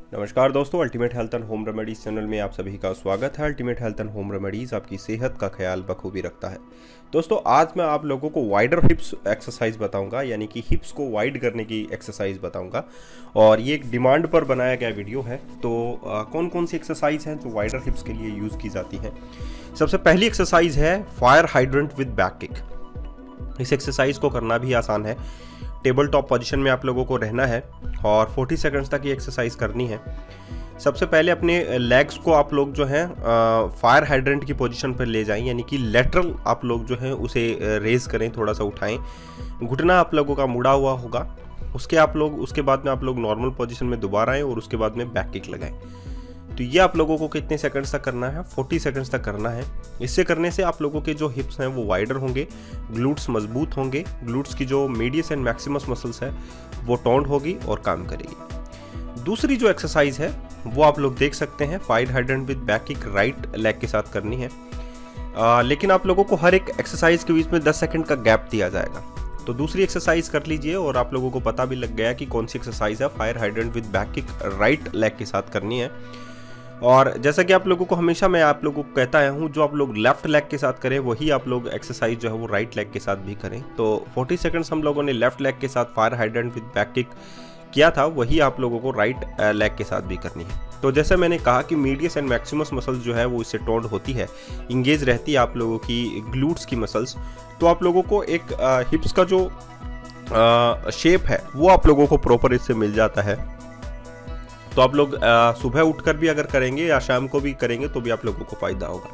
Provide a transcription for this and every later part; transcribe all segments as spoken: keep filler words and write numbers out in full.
नमस्कार दोस्तों, ultimate health and home remedies channel में आप सभी का स्वागत है। Ultimate health and home remedies आपकी सेहत का ख्याल बखूबी रखता है। दोस्तों, आज मैं आप लोगों को वाइडर हिप्स एक्सरसाइज बताऊंगा, यानी कि हिप्स को वाइड करने की एक्सरसाइज बताऊंगा। और ये एक डिमांड पर बनाया गया वीडियो है। तो आ, कौन कौन सी एक्सरसाइज हैं जो वाइडर हिप्स के लिए यूज़ की जाती हैं। सबसे पहली एक्सरसाइज है fire hydrant with back kick. इस एक्सरसाइज को करना भी आसान है। टेबल टॉप पोजीशन में आप लोगों को रहना है और चालीस सेकंड्स तक ये एक्सरसाइज करनी है। सबसे पहले अपने लेग्स को आप लोग जो हैं फायर हाइड्रेंट की पोजीशन पर ले जाएं, यानी कि लेटरल आप लोग जो हैं उसे रेज करें, थोड़ा सा उठाएं। घुटना आप लोगों का मुड़ा हुआ होगा। उसके आप लोग उसके बाद में आप लोग नॉर्मल पोजीशन में दोबारा आएँ और उसके बाद में बैक किक लगाएं। तो ये आप लोगों को कितने सेकंड्स तक करना है? चालीस सेकंड्स तक करना है। इससे करने से आप लोगों के जो हिप्स हैं वो वाइडर होंगे, ग्लूट्स मजबूत होंगे, ग्लूट्स की जो मीडियस एंड मैक्सिमस मसल्स है वो टोन्ड होगी और काम करेगी। दूसरी जो एक्सरसाइज है वो आप लोग देख सकते हैं, fire hydrant with back kick right leg के साथ करनी है। आ, लेकिन आप लोगों को हर एक एक्सरसाइज के बीच में दस सेकंड का गैप दिया जाएगा। तो दूसरी एक्सरसाइज कर लीजिए और आप लोगों को पता भी लग गया कि कौन सी एक्सरसाइज है। Fire hydrant with back kick right leg के साथ करनी है। और जैसा कि आप लोगों को हमेशा मैं आप लोगों को कहता आया हूँ, जो आप लोग लेफ्ट लेग के साथ करें वही आप लोग एक्सरसाइज जो है वो राइट लेग के साथ भी करें। तो चालीस सेकंड्स हम लोगों ने लेफ्ट लेग के साथ fire hydrant with back kick किया था, वही आप लोगों को राइट लेग के साथ भी करनी है। तो जैसे मैंने कहा कि मीडियस एंड मैक्सिमस मसल्स जो है वो इससे टोन्ड होती है, इंगेज रहती है आप लोगों की ग्लूट्स की मसल्स। तो आप लोगों को एक हिप्स का जो शेप है वो आप लोगों को प्रॉपर इससे मिल जाता है। तो आप लोग आ, सुबह उठकर भी अगर करेंगे या शाम को भी करेंगे तो भी आप लोगों को फायदा होगा।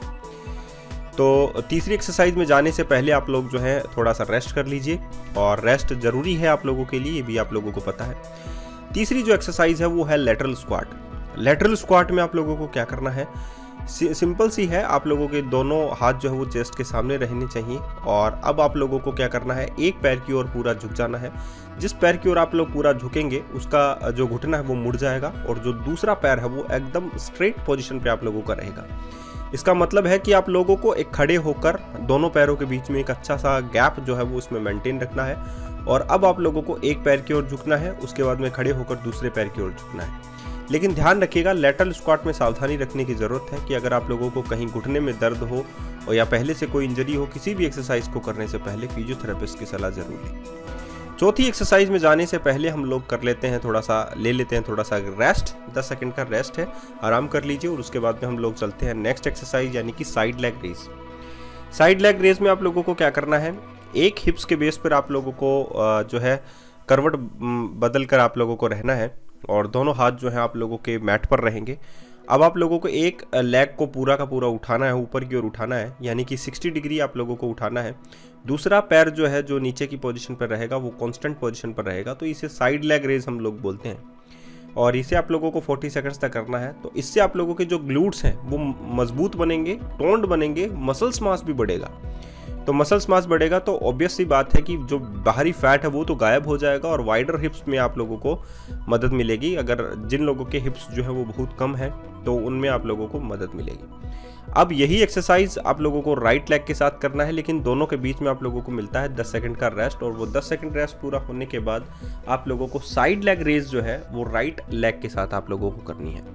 तो तीसरी एक्सरसाइज में जाने से पहले आप लोग जो है थोड़ा सा रेस्ट कर लीजिए, और रेस्ट जरूरी है आप लोगों के लिए, ये भी आप लोगों को पता है। तीसरी जो एक्सरसाइज है वो है लेटरल स्क्वाट। लेटरल स्क्वाट में आप लोगों को क्या करना है? सिंपल सी है, आप लोगों के दोनों हाथ जो है वो चेस्ट के सामने रहने चाहिए। और अब आप लोगों को क्या करना है? एक पैर की ओर पूरा झुक जाना है। जिस पैर की ओर आप लोग पूरा झुकेंगे उसका जो घुटना है वो मुड़ जाएगा, और जो दूसरा पैर है वो एकदम स्ट्रेट पोजीशन पे आप लोगों का रहेगा। इसका मतलब है कि आप लोगों को एक खड़े होकर दोनों पैरों के बीच में एक अच्छा सा गैप जो है वो उसमें मेंटेन रखना है। और अब आप लोगों को एक पैर की ओर झुकना है, उसके बाद में खड़े होकर दूसरे पैर की ओर झुकना है। लेकिन ध्यान रखिएगा, लेटरल स्क्वाट में सावधानी रखने की ज़रूरत है कि अगर आप लोगों को कहीं घुटने में दर्द हो और या पहले से कोई इंजरी हो, किसी भी एक्सरसाइज को करने से पहले फिजियोथेरेपिस्ट की सलाह जरूर लें। चौथी एक्सरसाइज में जाने से पहले हम लोग कर लेते हैं थोड़ा सा ले लेते हैं थोड़ा सा रेस्ट। दस सेकंड का रेस्ट है, आराम कर लीजिए और उसके बाद में हम लोग चलते हैं नेक्स्ट एक्सरसाइज, यानी कि side leg raise. Side leg raise में आप लोगों को क्या करना है? एक हिप्स के बेस पर आप लोगों को जो है करवट बदल कर आप लोगों को रहना है, और दोनों हाथ जो है आप लोगों के मैट पर रहेंगे। अब आप लोगों को एक लेग को पूरा का पूरा उठाना है, ऊपर की ओर उठाना है, यानी कि साठ डिग्री आप लोगों को उठाना है। दूसरा पैर जो है जो नीचे की पोजीशन पर रहेगा वो कांस्टेंट पोजीशन पर रहेगा। तो इसे साइड लेग रेज हम लोग बोलते हैं, और इसे आप लोगों को चालीस सेकंड्स तक करना है। तो इससे आप लोगों के जो ग्लूट्स हैं वो मजबूत बनेंगे, टोन्ड बनेंगे, मसल्स मास भी बढ़ेगा। तो मसल्स मास बढ़ेगा तो ऑब्वियस सी बात है कि जो बाहरी फैट है वो तो गायब हो जाएगा, और वाइडर हिप्स में आप लोगों को मदद मिलेगी। अगर जिन लोगों के हिप्स जो है वो बहुत कम है तो उनमें आप लोगों को मदद मिलेगी। अब यही एक्सरसाइज आप लोगों को राइट लेग के साथ करना है, लेकिन दोनों के बीच में आप लोगों को मिलता है दस सेकंड का रेस्ट। और वो दस सेकंड रेस्ट पूरा होने के बाद आप लोगों को साइड लेग रेज जो है वो राइट लेग के साथ आप लोगों को करनी है।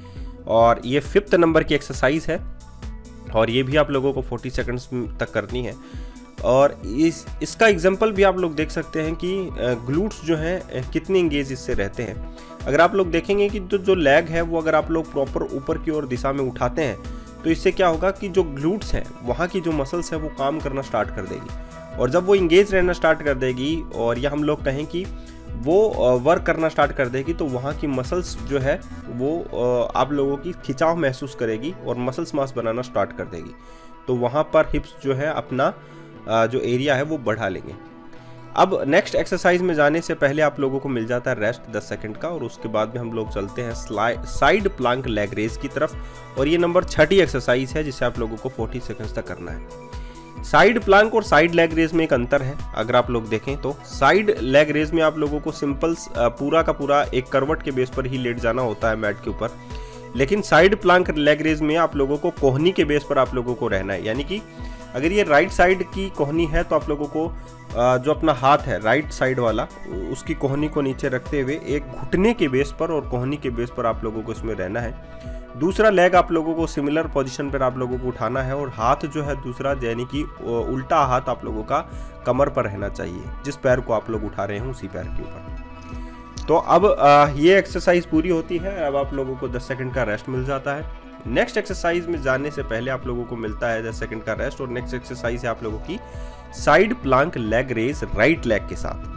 और ये फिफ्थ नंबर की एक्सरसाइज है, और ये भी आप लोगों को चालीस सेकंड्स तक करनी है। और इस इसका एग्जांपल भी आप लोग देख सकते हैं कि ग्लूट्स जो हैं कितने इंगेज इससे रहते हैं। अगर आप लोग देखेंगे कि जो जो लेग है वो अगर आप लोग प्रॉपर ऊपर की ओर दिशा में उठाते हैं तो इससे क्या होगा कि जो ग्लूट्स हैं वहाँ की जो मसल्स हैं वो काम करना स्टार्ट कर देगी। और जब वो इंगेज रहना स्टार्ट कर देगी, और या हम लोग कहें कि वो वर्क करना स्टार्ट कर देगी, तो वहाँ की मसल्स जो है वो आप लोगों की खिंचाव महसूस करेगी और मसल्स मास बनाना स्टार्ट कर देगी। तो वहाँ पर हिप्स जो है अपना जो एरिया है वो बढ़ा लेंगे। अब नेक्स्ट एक्सरसाइज में जाने से पहले आप लोगों को मिल जाता है रेस्ट दस सेकंड का, और उसके बाद में हम लोग चलते हैं साइड प्लांक लेग रेस की तरफ। और ये नंबर छठी एक्सरसाइज है जिसे आप लोगों को चालीस सेकंड्स तक करना है। साइड प्लांक और साइड लेग रेज में एक अंतर है। अगर आप लोग देखें तो साइड लेग रेज में आप लोगों को सिंपल पूरा का पूरा एक करवट के बेस पर ही लेट जाना होता है मैट के ऊपर, लेकिन साइड प्लांक लेग रेज में आप लोगों को कोहनी के बेस पर आप लोगों को रहना है। यानी कि अगर ये राइट साइड की कोहनी है तो आप लोगों को जो अपना हाथ है राइट साइड वाला, उसकी कोहनी को नीचे रखते हुए एक घुटने के बेस पर और कोहनी के बेस पर आप लोगों को इसमें रहना है। दूसरा लेग आप लोगों को सिमिलर पोजीशन पर आप लोगों को उठाना है और हाथ जो है दूसरा यानी कि उल्टा हाथ आप लोगों का कमर पर रहना चाहिए, जिस पैर को आप लोग उठा रहे हैं उसी पैर के ऊपर। तो अब ये एक्सरसाइज पूरी होती है। अब आप लोगों को दस सेकंड का रेस्ट मिल जाता है। नेक्स्ट एक्सरसाइज में जाने से पहले आप लोगों को मिलता है दस सेकंड का रेस्ट और नेक्स्ट एक्सरसाइज है आप लोगों की side plank leg raise right leg के साथ।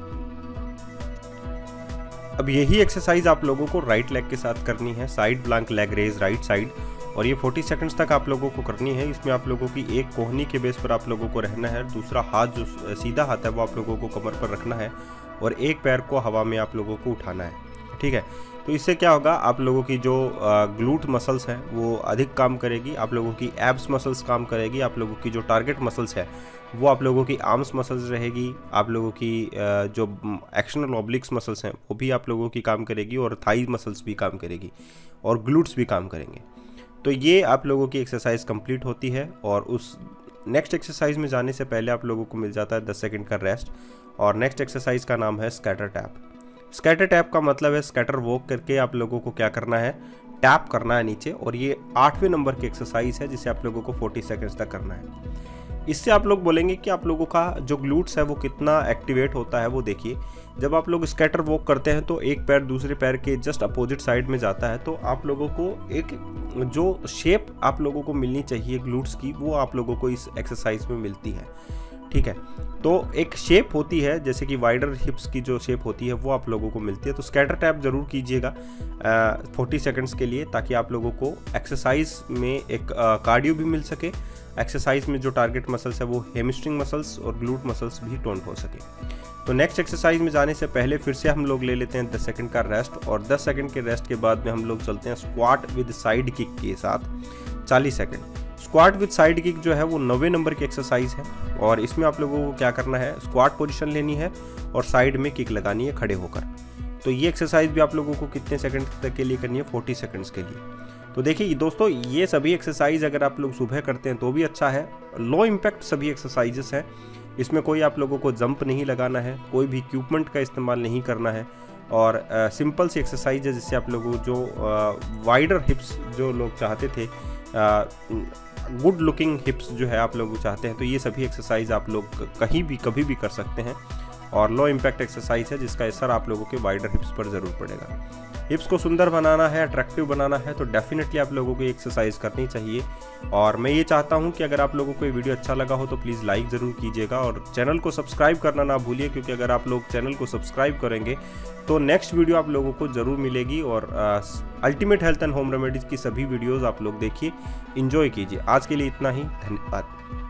अब यही एक्सरसाइज आप लोगों को राइट लेग के साथ करनी है, side plank leg raise right side, और ये चालीस सेकंड्स तक आप लोगों को करनी है। इसमें आप लोगों की एक कोहनी के बेस पर आप लोगों को रहना है, दूसरा हाथ जो सीधा हाथ है वो आप लोगों को कमर पर रखना है और एक पैर को हवा में आप लोगों को उठाना है, ठीक है। तो इससे क्या होगा, आप लोगों की जो ग्लूट मसल्स हैं वो अधिक काम करेगी, आप लोगों की एब्स मसल्स काम करेगी, आप लोगों की जो टारगेट मसल्स है वो आप लोगों की आर्म्स मसल्स रहेगी, आप लोगों की जो एक्शनल ऑब्लिक्स मसल्स हैं वो भी आप लोगों की काम करेगी और थाई मसल्स भी काम करेगी और ग्लूट्स भी काम करेंगे। तो ये आप लोगों की एक्सरसाइज कंप्लीट होती है और उस नेक्स्ट एक्सरसाइज में जाने से पहले आप लोगों को मिल जाता है दस सेकंड का रेस्ट। और नेक्स्ट एक्सरसाइज का नाम है स्कैटर टैप। स्कैटर टैप का मतलब है स्कैटर वॉक करके आप लोगों को क्या करना है, टैप करना है नीचे, और ये आठवें नंबर की एक्सरसाइज है जिसे आप लोगों को चालीस सेकंड्स तक करना है। इससे आप लोग बोलेंगे कि आप लोगों का जो ग्लूट्स है वो कितना एक्टिवेट होता है वो देखिए। जब आप लोग स्कैटर वॉक करते हैं तो एक पैर दूसरे पैर के जस्ट अपोजिट साइड में जाता है, तो आप लोगों को एक जो शेप आप लोगों को मिलनी चाहिए ग्लूट्स की वो आप लोगों को इस एक्सरसाइज में मिलती है, ठीक है। तो एक शेप होती है जैसे कि वाइडर हिप्स की जो शेप होती है वो आप लोगों को मिलती है। तो स्कैटर टैप जरूर कीजिएगा चालीस सेकंड्स के लिए, ताकि आप लोगों को एक्सरसाइज में एक कार्डियो भी मिल सके, एक्सरसाइज में जो टारगेट मसल्स है वो हैमस्ट्रिंग मसल्स और ग्लूट मसल्स भी टोन हो सके। तो नेक्स्ट एक्सरसाइज में जाने से पहले फिर से हम लोग ले लेते हैं दस सेकंड का रेस्ट, और दस सेकंड के रेस्ट के बाद में हम लोग चलते हैं स्क्वाट विद साइड किक के साथ चालीस second. Squat with side kick जो है वो नौवे नंबर की एक्सरसाइज है और इसमें आप लोगों को क्या करना है, स्क्वाट पोजीशन लेनी है और साइड में किक लगानी है खड़े होकर। तो ये एक्सरसाइज भी आप लोगों को कितने सेकंड तक के लिए करनी है, चालीस सेकंड्स के लिए। तो देखिए दोस्तों, ये सभी एक्सरसाइज अगर आप लोग सुबह करते हैं तो भी अच्छा है। लो इम्पैक्ट सभी एक्सरसाइजेस हैं, इसमें कोई आप लोगों को जंप नहीं लगाना है, कोई भी इक्विपमेंट का इस्तेमाल नहीं करना है, और सिंपल सी एक्सरसाइज है जिससे आप लोगों जो वाइडर हिप्स जो लोग चाहते थे, गुड लुकिंग हिप्स जो है आप लोग चाहते हैं, तो ये सभी एक्सरसाइज आप लोग कहीं भी कभी भी कर सकते हैं। और लो इम्पैक्ट एक्सरसाइज है जिसका असर आप लोगों के वाइडर हिप्स पर ज़रूर पड़ेगा। हिप्स को सुंदर बनाना है, अट्रैक्टिव बनाना है, तो डेफिनेटली आप लोगों को एक्सरसाइज करनी चाहिए। और मैं ये चाहता हूँ कि अगर आप लोगों को ये वीडियो अच्छा लगा हो तो प्लीज़ लाइक ज़रूर कीजिएगा और चैनल को सब्सक्राइब करना ना भूलिए, क्योंकि अगर आप लोग चैनल को सब्सक्राइब करेंगे तो नेक्स्ट वीडियो आप लोगों को ज़रूर मिलेगी। और ultimate health and home remedies की सभी वीडियोज़ आप लोग देखिए, इंजॉय कीजिए। आज के लिए इतना ही, धन्यवाद।